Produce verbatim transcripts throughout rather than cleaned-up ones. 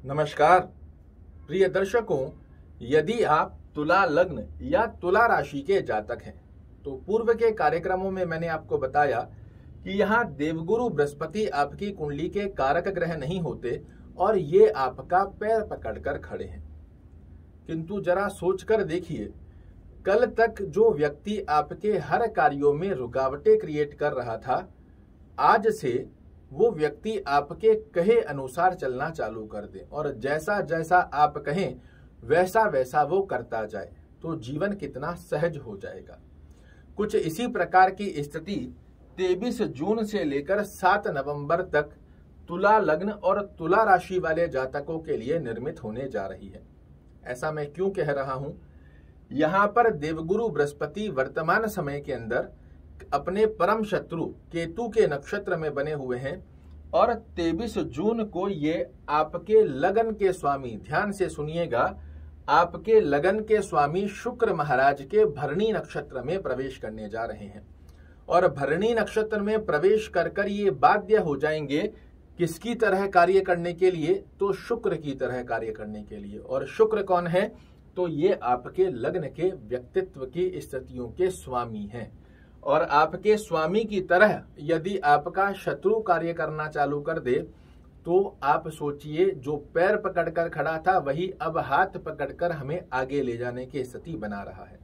नमस्कार प्रिय दर्शकों, यदि आप तुला लग्न या तुला राशि के जातक हैं तो पूर्व के कार्यक्रमों में मैंने आपको बताया कि यहाँ देवगुरु बृहस्पति आपकी कुंडली के कारक ग्रह नहीं होते और ये आपका पैर पकड़कर खड़े हैं। किंतु जरा सोचकर देखिए, कल तक जो व्यक्ति आपके हर कार्यों में रुकावटें क्रिएट कर रहा था, आज से वो व्यक्ति आपके कहे अनुसार चलना चालू कर दे और जैसा जैसा आप कहें वैसा वैसा वो करता जाए, तो जीवन कितना सहज हो जाएगा। कुछ इसी प्रकार की स्थिति तेईस जून से लेकर सात नवंबर तक तुला लग्न और तुला राशि वाले जातकों के लिए निर्मित होने जा रही है। ऐसा मैं क्यों कह रहा हूं? यहाँ पर देवगुरु बृहस्पति वर्तमान समय के अंदर अपने परम शत्रु केतु के नक्षत्र में बने हुए हैं और तेईस जून को ये आपके लगन के स्वामी, ध्यान से सुनिएगा, आपके लगन के स्वामी शुक्र महाराज के भरणी नक्षत्र में प्रवेश करने जा रहे हैं। और भरणी नक्षत्र में प्रवेश कर कर ये बाध्य हो जाएंगे किसकी तरह कार्य करने के लिए? तो शुक्र की तरह कार्य करने के लिए। और शुक्र कौन है? तो ये आपके लग्न के व्यक्तित्व की स्थितियों के स्वामी हैं। और आपके स्वामी की तरह यदि आपका शत्रु कार्य करना चालू कर दे तो आप सोचिए, जो पैर पकड़कर खड़ा था वही अब हाथ पकड़कर हमें आगे ले जाने की स्थिति बना रहा है।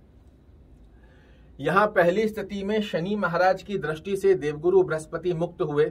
यहाँ पहली स्थिति में शनि महाराज की दृष्टि से देवगुरु बृहस्पति मुक्त हुए,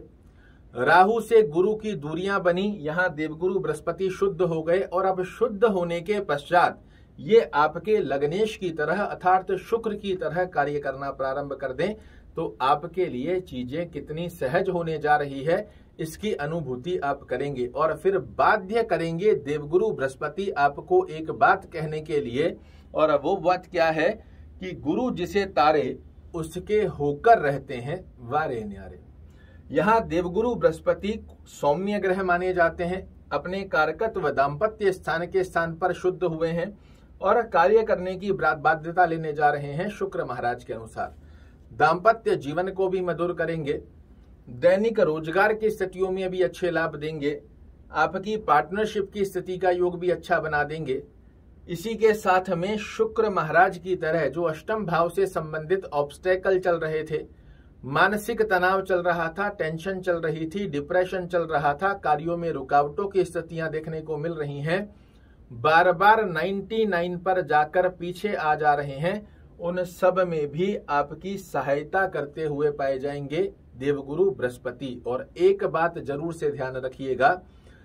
राहु से गुरु की दूरियां बनी, यहाँ देवगुरु बृहस्पति शुद्ध हो गए और अब शुद्ध होने के पश्चात ये आपके लग्नेश की तरह अर्थात शुक्र की तरह कार्य करना प्रारंभ कर दें तो आपके लिए चीजें कितनी सहज होने जा रही है इसकी अनुभूति आप करेंगे। और फिर बाध्य करेंगे देवगुरु बृहस्पति आपको एक बात कहने के लिए, और वो बात क्या है कि गुरु जिसे तारे उसके होकर रहते हैं वारे न्यारे। यहाँ देवगुरु बृहस्पति सौम्य ग्रह माने जाते हैं, अपने कारकत्व दाम्पत्य स्थान के स्थान पर शुद्ध हुए हैं और कार्य करने की बाध्यता लेने जा रहे हैं शुक्र महाराज के अनुसार। दाम्पत्य जीवन को भी मधुर करेंगे, दैनिक रोजगार की स्थितियों में भी अच्छे लाभ देंगे, आपकी पार्टनरशिप की स्थिति का योग भी अच्छा बना देंगे। इसी के साथ में शुक्र महाराज की तरह जो अष्टम भाव से संबंधित ऑब्स्टेकल चल रहे थे, मानसिक तनाव चल रहा था, टेंशन चल रही थी, डिप्रेशन चल रहा था, कार्यों में रुकावटों की स्थितियां देखने को मिल रही हैं, बार बार निन्यानवे पर जाकर पीछे आ जा रहे हैं, उन सब में भी आपकी सहायता करते हुए पाए जाएंगे देवगुरु बृहस्पति। और एक बात जरूर से ध्यान रखिएगा,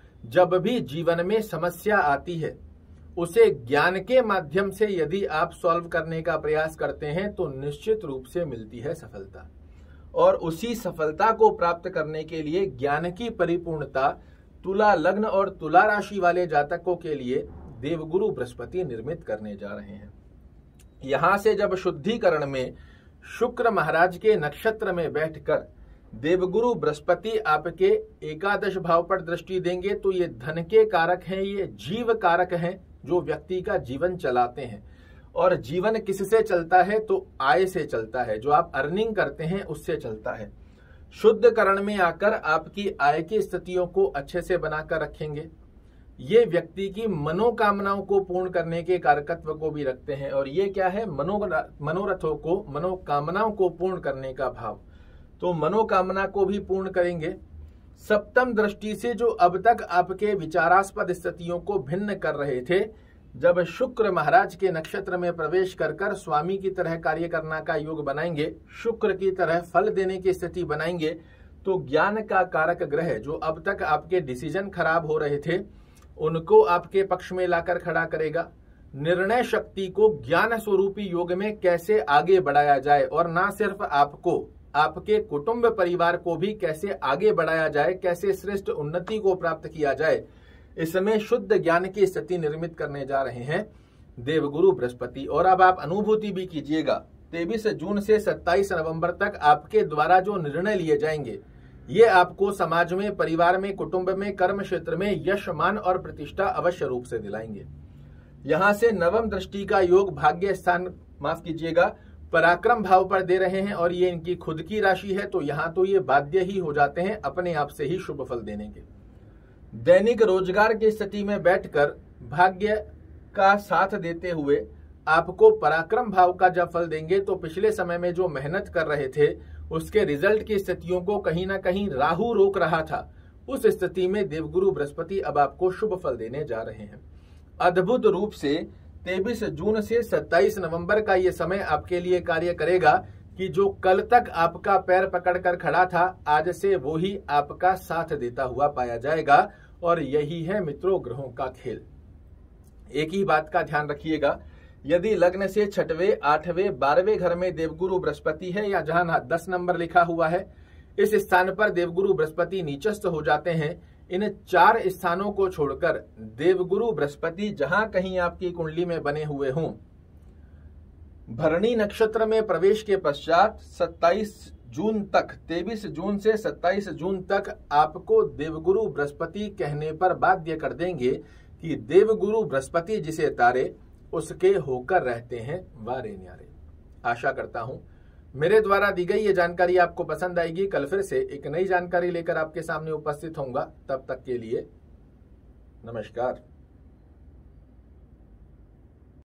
जब भी जीवन में समस्या आती है उसे ज्ञान के माध्यम से यदि आप सॉल्व करने का प्रयास करते हैं तो निश्चित रूप से मिलती है सफलता। और उसी सफलता को प्राप्त करने के लिए ज्ञान की परिपूर्णता तुला लग्न और तुला राशि वाले जातकों के लिए देवगुरु बृहस्पति निर्मित करने जा रहे हैं। यहां से जब शुद्धिकरण में शुक्र महाराज के नक्षत्र में बैठकर देवगुरु बृहस्पति आपके एकादश भाव पर दृष्टि देंगे तो ये धन के कारक हैं, ये जीव कारक हैं जो व्यक्ति का जीवन चलाते हैं। और जीवन किससे चलता है? तो आय से चलता है, जो आप अर्निंग करते हैं उससे चलता है। शुद्ध करण में आकर आपकी आय की स्थितियों को अच्छे से बनाकर रखेंगे। ये व्यक्ति की मनोकामनाओं को पूर्ण करने के कारकत्व को भी रखते हैं। और ये क्या है? मनो मनोरथों को, मनोकामनाओं को पूर्ण करने का भाव, तो मनोकामना को भी पूर्ण करेंगे। सप्तम दृष्टि से जो अब तक आपके विचारास्पद स्थितियों को भिन्न कर रहे थे, जब शुक्र महाराज के नक्षत्र में प्रवेश कर कर स्वामी की तरह कार्य करना का योग बनाएंगे, शुक्र की तरह फल देने की स्थिति बनाएंगे, तो ज्ञान का कारक ग्रह जो अब तक आपके डिसीजन खराब हो रहे थे उनको आपके पक्ष में लाकर खड़ा करेगा। निर्णय शक्ति को ज्ञान स्वरूपी योग में कैसे आगे बढ़ाया जाए और ना सिर्फ आपको, आपके कुटुंब परिवार को भी कैसे आगे बढ़ाया जाए, कैसे श्रेष्ठ उन्नति को प्राप्त किया जाए, इसमें शुद्ध ज्ञान की स्थिति निर्मित करने जा रहे हैं देवगुरु बृहस्पति। और अब आप अनुभूति भी कीजिएगा, तेईस जून से सत्ताईस नवंबर तक आपके द्वारा जो निर्णय लिए जाएंगे ये आपको समाज में, परिवार में, कुटुंब में, कर्म क्षेत्र में यश, मान और प्रतिष्ठा अवश्य रूप से दिलाएंगे। यहाँ से नवम दृष्टि का योग भाग्य स्थान, माफ कीजिएगा, पराक्रम भाव पर दे रहे हैं और ये इनकी खुद की राशि है, तो यहाँ तो ये बाध्य ही हो जाते हैं अपने आप से ही शुभ फल देने के। दैनिक रोजगार की स्थिति में बैठकर भाग्य का साथ देते हुए आपको पराक्रम भाव का जब फल देंगे तो पिछले समय में जो मेहनत कर रहे थे उसके रिजल्ट की स्थितियों को कहीं ना कहीं राहु रोक रहा था। उस स्थिति में देवगुरु बृहस्पति अब आपको शुभ फल देने जा रहे हैं। अद्भुत रूप से तेईस जून से सत्ताईस नवंबर का ये समय आपके लिए कार्य करेगा कि जो कल तक आपका पैर पकड़कर खड़ा था आज से वो ही आपका साथ देता हुआ पाया जाएगा। और यही है मित्रों ग्रहों का खेल। एक ही बात का ध्यान रखिएगा, यदि लग्न से छठवें आठवें बारहवें घर में देवगुरु बृहस्पति है या जहां दस नंबर लिखा हुआ है इस स्थान पर देवगुरु बृहस्पति नीचस्थ हो जाते हैं। इन चार स्थानों को छोड़कर देवगुरु बृहस्पति जहां कहीं आपकी कुंडली में बने हुए हों, भरणी नक्षत्र में प्रवेश के पश्चात सत्ताईस जून तक तेईस जून से सत्ताईस जून तक आपको देवगुरु बृहस्पति कहने पर बाध्य कर देंगे कि देवगुरु बृहस्पति जिसे तारे उसके होकर रहते हैं वारे न्यारे। आशा करता हूं मेरे द्वारा दी गई ये जानकारी आपको पसंद आएगी। कल फिर से एक नई जानकारी लेकर आपके सामने उपस्थित होऊंगा। तब तक के लिए नमस्कार।